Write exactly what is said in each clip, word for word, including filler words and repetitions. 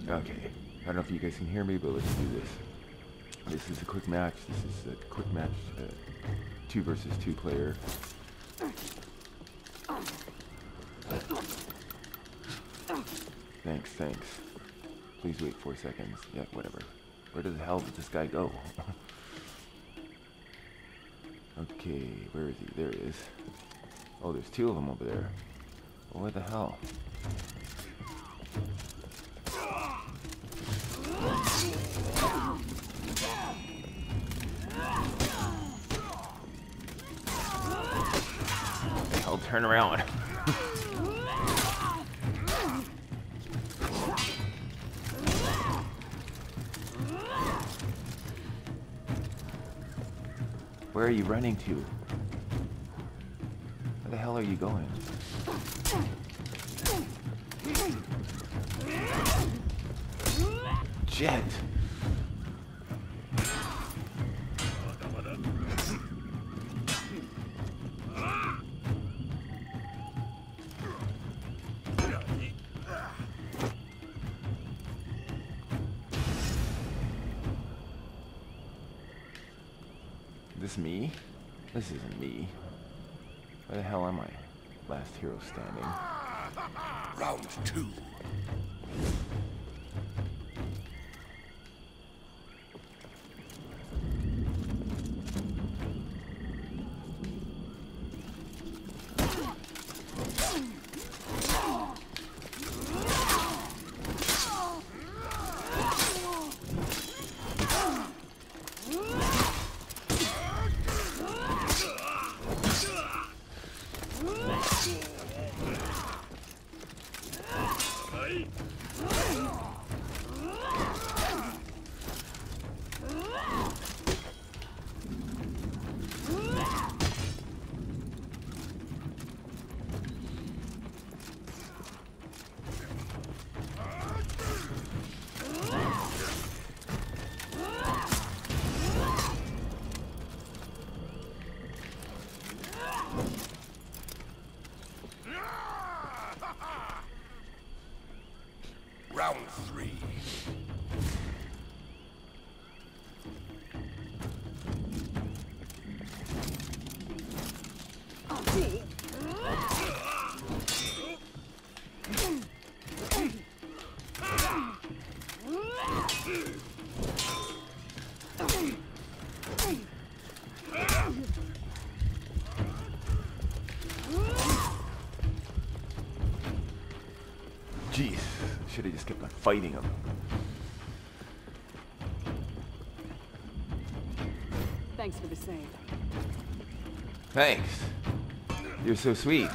Okay. I don't know if you guys can hear me, but let's do this. This is a quick match. This is a quick match. Uh, two versus two player. Thanks, thanks. Please wait four seconds. Yeah, whatever. Where the hell did this guy go? Okay, where is he? There he is. Oh, there's two of them over there. Well, what the hell? I'll turn around. Where are you running to? Where the hell are you going? Jet! This me? This isn't me. Where the hell am I? Last hero standing. Round two. Round three. Jeez, should have just kept on fighting him. Thanks for the save. Thanks. You're so sweet.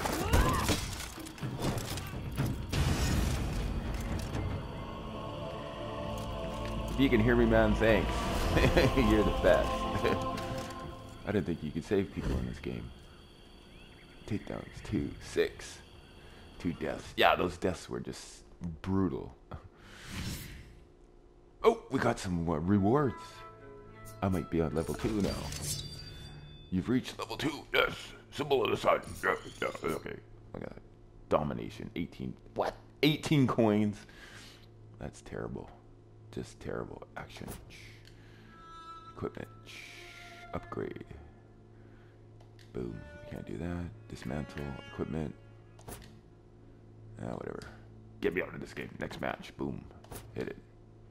If you can hear me, man, thanks. You're the best. I didn't think you could save people in this game. Takedowns, two, six. Two deaths. Yeah, those deaths were just brutal. Oh, we got some uh, rewards. I might be on level two now. You've reached level two. Yes. Symbol of the sun. Yeah, yeah, okay. I got domination. eighteen. What? eighteen coins. That's terrible. Just terrible. Action. Equipment. Upgrade. Boom. Can't do that. Dismantle. Equipment. Ah, whatever. Get me out of this game. Next match. Boom. Hit it.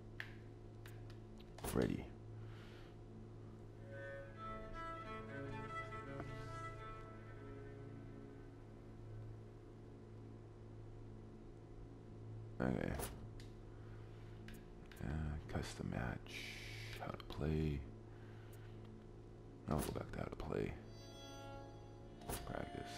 Ready. Okay. Uh, custom match. How to play. I'll go back to how to play. Practice.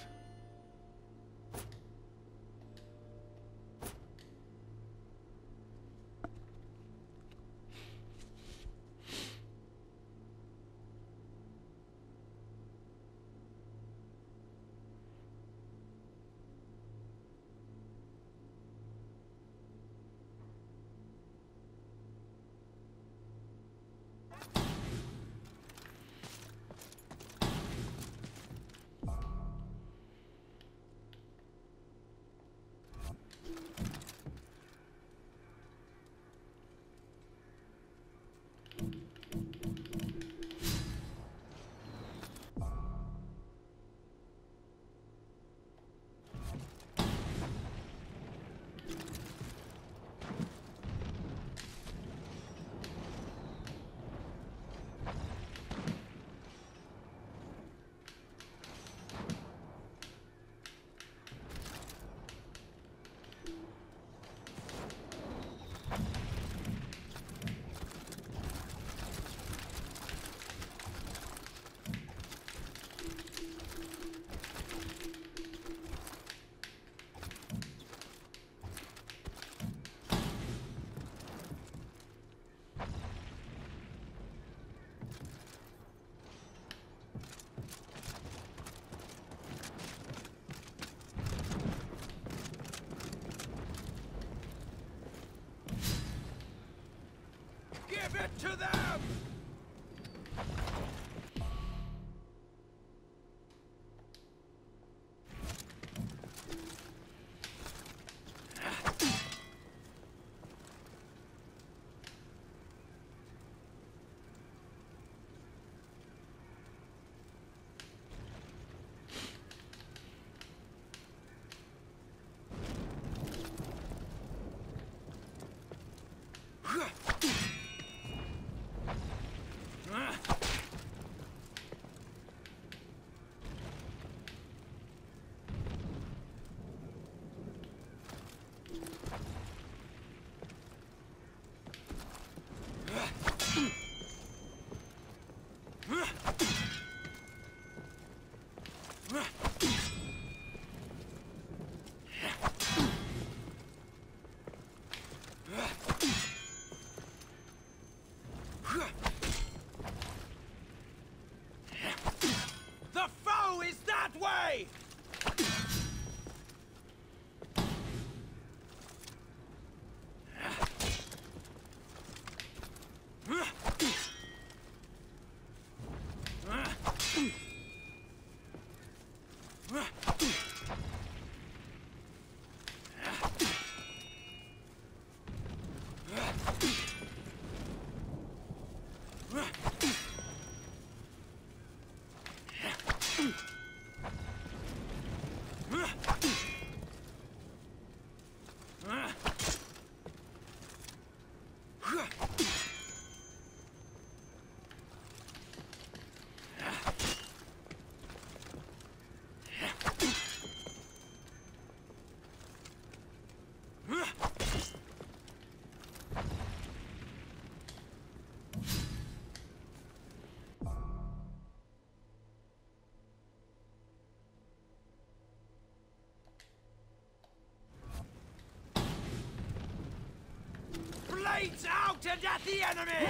to them! The foe is that way! Blades out and at the enemy!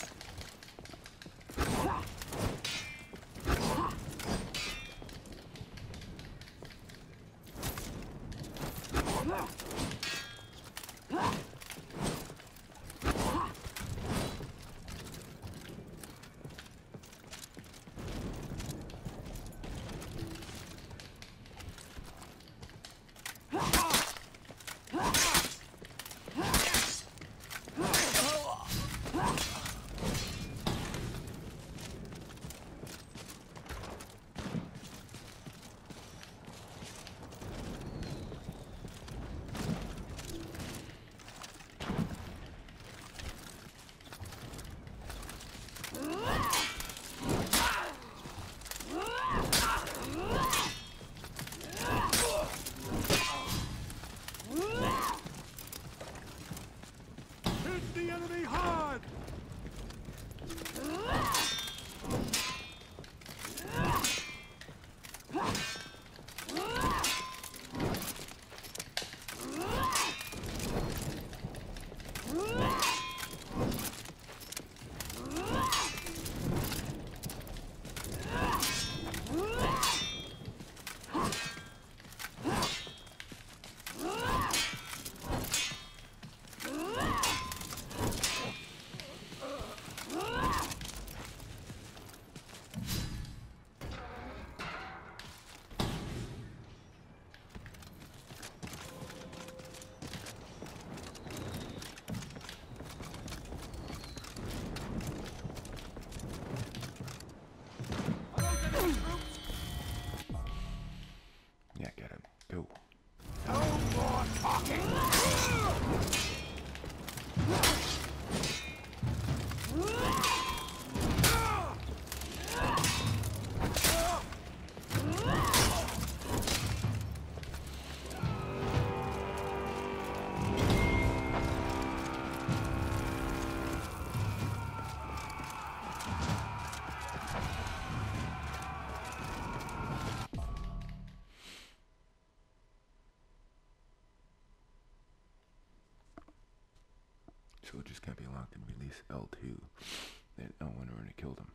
Soldiers can't be locked and release L two. They don't want to kill them.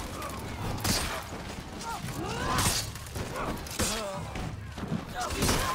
Okay.